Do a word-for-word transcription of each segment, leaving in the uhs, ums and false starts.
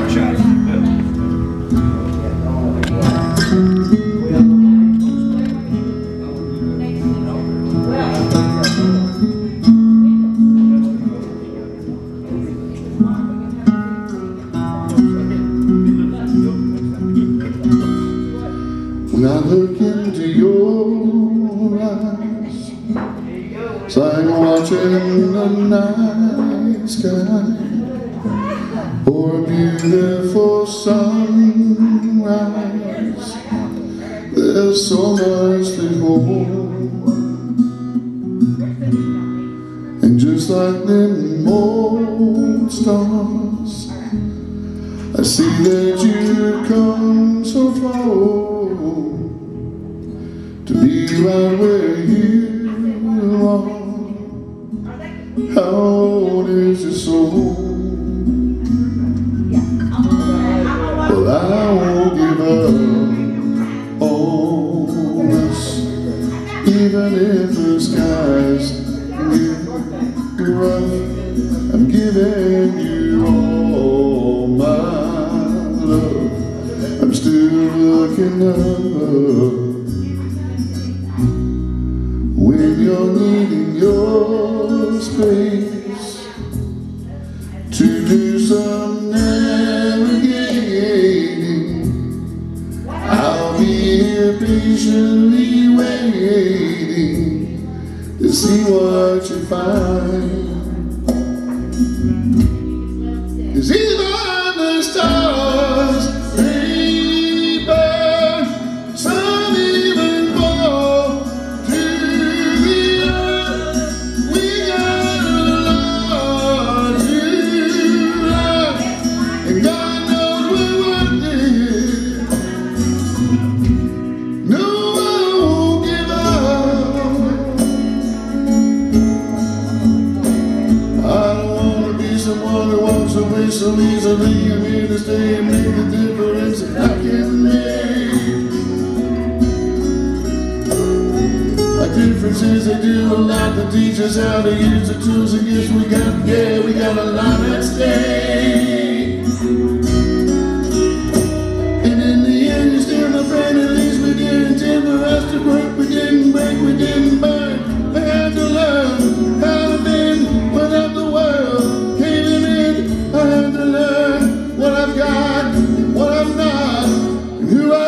When I look into your eyes, it's like watching the night sky or a beautiful sunrise. There's so much to hold, and just like them old stars, I see that you've come so far to be right where you are. How old is your soul? Well, I won't give up on us, even if the skies get rough. I'm giving you all my love. I'm still looking up. When you're needing your space to do some navigating, I'll be here patiently waiting to see what you find. 'Cause even the stars they burn, some even fall to the earth. We got a lot to love, and God knows we're worth it. No, I won't give up. I don't wanna be someone who walks away so easily. I'm here to stay and make a difference I can make. Our differences, they do a lot to teach us how to use the tools and gifts we got. Yeah, we got a lot at stake. And in the end, you're still my friend. At least we didn't intend for us to break. We didn't break, we didn't burn. I had to learn how to bend without the world caving in. I had to learn what I've got, what I'm not, and who I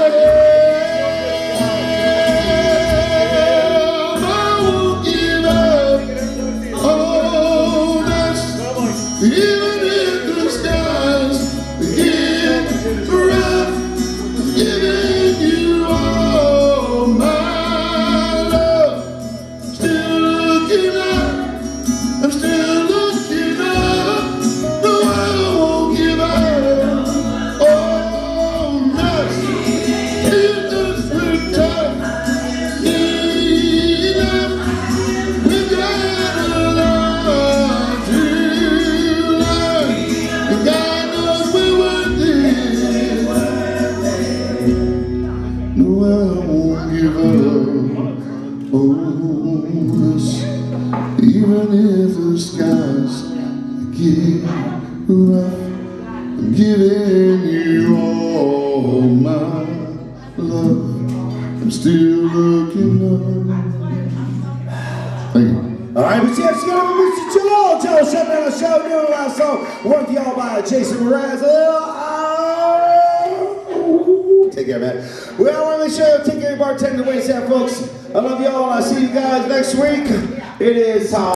am. I won't give up on us, even if the skies get rough. I'm giving you all my love. Still looking up, I'm still looking up. No, I won't give up on us. If we're tough enough, we got a lot to learn, and God knows we're worth it. No, I won't give up on us, even if the skies get rough. I'm giving you all my love. I'm still looking up. Thank you. All right, we see us together with Mister Joel. Joel shut down the show. Doing last song. One for y'all by Jason Mraz. Oh, take care, man. Well, on the show, take care of bartender Wayne Sam, folks. I love y'all. I'll see you guys next week. It is time.